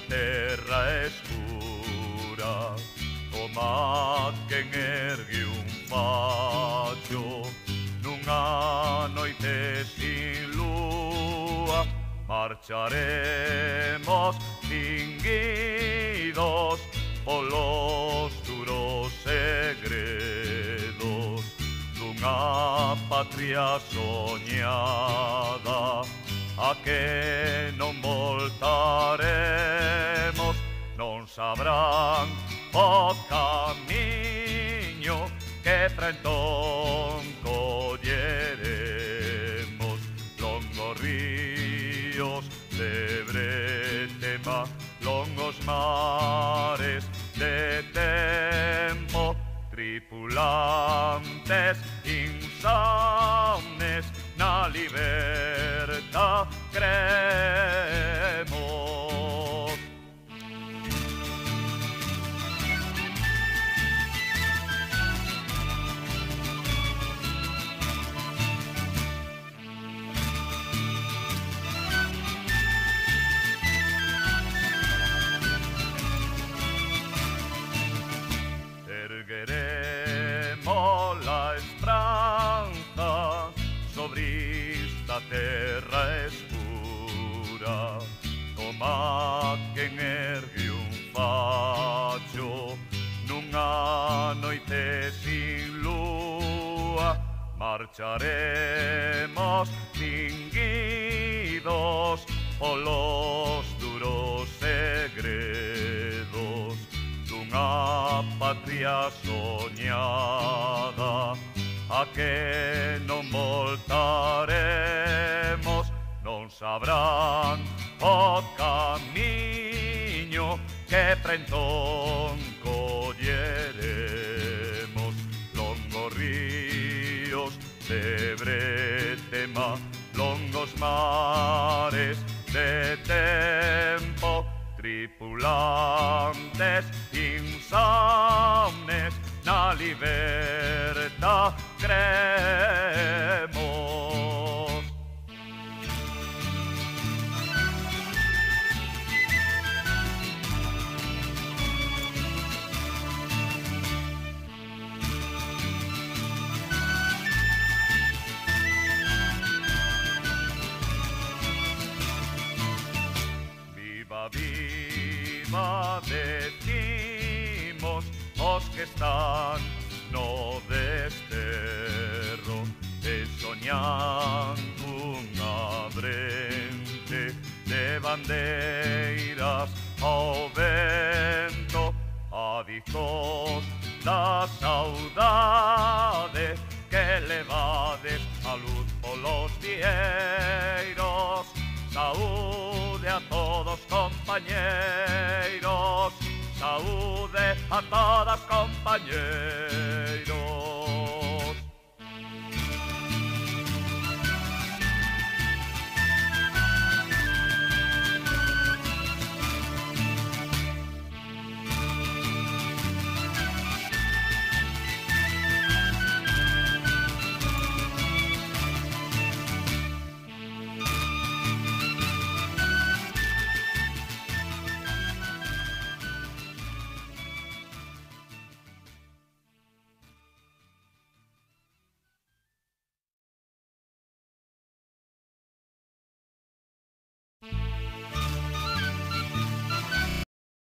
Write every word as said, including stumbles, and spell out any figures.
terra escura, toma quen ergue un facho nunha noite sin lúa. Marcharemos cinguidos polos duros segredos dunha patria soñada a que non voltaremos. Non sabrán o camiño que para entón colleremos. Longos ríos de bretema, longos mares de tempo, tripulantes insomnes na libertad cremos. Ergueremos la esperanza sobre esta terra escura, toma quen ergue un facho nunha noite sin lúa. Marcharemos cinguidos polos duros segredos dunha patria soñada a que non voltaremos. Non sabrán o camiño que para entón colleremos. Longos ríos de bretema, longos mares de tempo, tripulantes insomnes na libertad cremos. Viva, viva, decimos os que están no desterro, e soñan unha brente de bandeiras ao vento, adicos da saudade que levades a luz polos vieiros. Saúde a todos compañeiros, saúde a todas compañeiros.